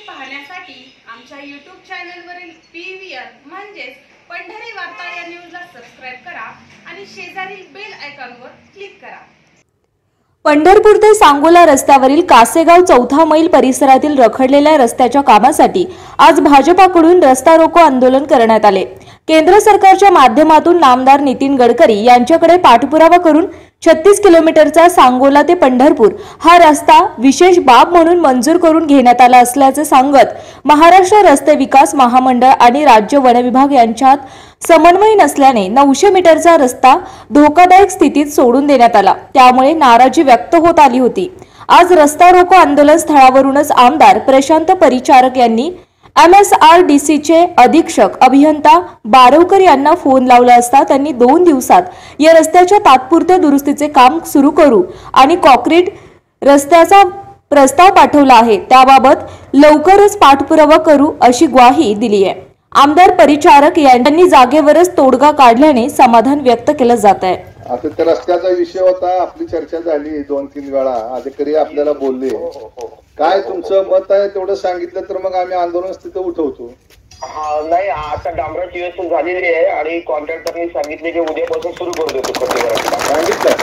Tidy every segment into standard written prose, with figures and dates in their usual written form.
पाहण्यासाठी आमच्या YouTube चॅनलवरील PVN म्हणजेच पंढरी वार्ता या न्यूजला सबस्क्राइब करा आणि शेजारील बेल आयकॉनवर क्लिक करा। पंढरपूर ते सांगोला रस्त्यावरील कासेगाव चौथा मैल परिसरातील रखडलेल्या रस्त्याच्या कामासाठी आज भाजपाकडून रस्ता रोको आंदोलन करण्यात आले। केंद्र सरकारच्या माध्यमातून नामदार नितीन गडकरी यांच्याकडे पाठपुरावा करून 36 किलोमीटरचा सांगोला ते पंढरपूर हा रस्ता विशेष बाब म्हणून मंजूर करून घेण्यात आला असल्याचे सांगत महाराष्ट्र रस्ते विकास महामंडळ आणि राज्य वन विभाग यांच्यात समन्वय नसल्याने 900 मीटरचा रस्ता धोकादायक स्थितीत सोडून देण्यात आला। त्यामुळे नाराजी व्यक्त होत आली होती। आज रस्ता रोको आंदोलन स्थळावरूनच आमदार प्रशांत परिचारक यांनी MSRDC चे अधीक्षक अभियंता बारवकर यांना फोन लावला असता त्यांनी 2 दिवसात या रस्त्याच्या तात्पुरत्या दुरुस्तीचे काम सुरू करू आणि कॉन्क्रीट रस्त्याचा प्रस्ताव पाठवला आहे, त्याबाबत लवकरच पाठपुरावा करू अशी ग्वाही दिली आहे। आमदार परिचारक यांनी जागेवरच तोडगा काढल्याने समाधान व्यक्त केलं जात आहे। आता त्या रस्त्याचा विषय होता, आपली चर्चा झाली 2-3 वेळा, अधिकारी आपल्याला बोलले। काय तुमचं मत आहे तेवढं सांगितलं तर मग आम्ही आंदोलन तिथं उठवतो। हा नाही, आता डांबराची व्यवस्था झालेली आहे आणि कॉन्ट्रॅक्टरनी सांगितले की उद्यापासून सुरू करू देतो। सांगितलं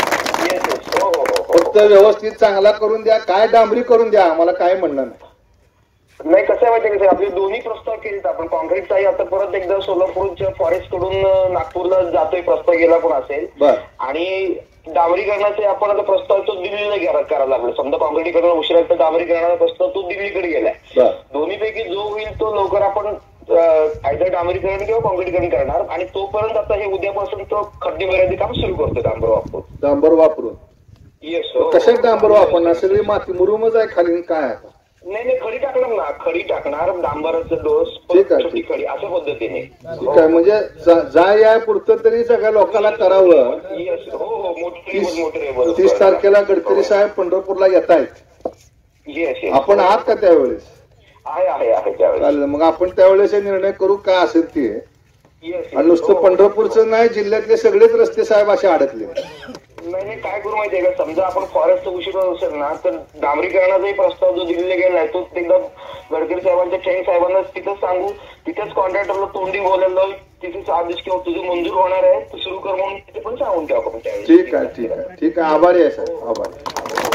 फक्त व्यवस्थित चांगला करून द्या, काय डांबरी करून द्या, आम्हाला काय म्हणणं नाही। कसं आहे माहिती, आपले दोन्ही प्रस्ताव केलेत आपण कॉन्क्रीटचाही, आता परत एकदा सोलापूरच्या फॉरेस्ट कडून नागपूरला जातोय प्रस्ताव गेला पण असेल, आणि डांबरीकरणाचे आपण आता प्रस्ताव तो दिल्लीला करायला लागलो। समजा कॉन्क्रीटीकरण उशिरा तर डांबरीकरणाचा प्रस्ताव तो दिल्लीकडे गेलाय। दोन्हीपैकी जो होईल तो लवकर आपण आयदर डांबरीकरण किंवा कॉन्क्रीटीकरण करणार, आणि तोपर्यंत आता हे उद्यापासून तो खड्डे भरायचे काम सुरू करतो डांबर वापरून। येस, कशात डांबर वापरणार? सगळी माती मुरुमच आहे खाली, काय नाही खडी टाकणार ना, खडी टाकणार, डांबराचा डोस छोटी खडी अशा पद्धतीने। ठीक आहे, म्हणजे जाय या पुरतं तरी सगळ्या लोकांना करावं। 30 तारखेला गडकरी साहेब पंढरपूरला येत आहेत, आपण आहात का त्यावेळेस? आहे मग आपण त्यावेळेस निर्णय करू काय असेल ते। आणि नुसतं पंढरपूरचं नाही, जिल्ह्यातले सगळेच रस्ते साहेब असे अडकले। नाही काय करू माहितीये का, समजा आपण फॉरेस्ट उशीर असेल ना तर डांबरीकरणाचाही प्रस्ताव जो दिल्लीला गेलाय तो एकदा गडकरी साहेबांच्या खेळ साहेबांना तिथंच सांगू, तिथेच कॉन्ट्रॅक्टरला तोंडी बोलायला लावू, तिथेच आदेश किंवा तुझं मंजूर होणार आहे तू सुरू कर म्हणून तिथे पण सांगून ठेवा आपण त्यावेळेस। ठीक आहे ठीक आहे ठीक आहे, आभारी आहे साहेब, आभारी।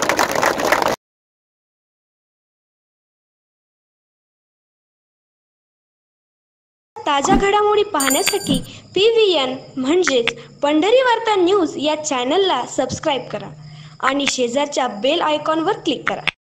ताज्या घडामोडी पाहण्यासाठी PVN म्हणजेच पंढरी वार्ता न्यूज या चॅनलला सबस्क्राइब करा आणि शेजारच्या बेल आयकॉनवर क्लिक करा।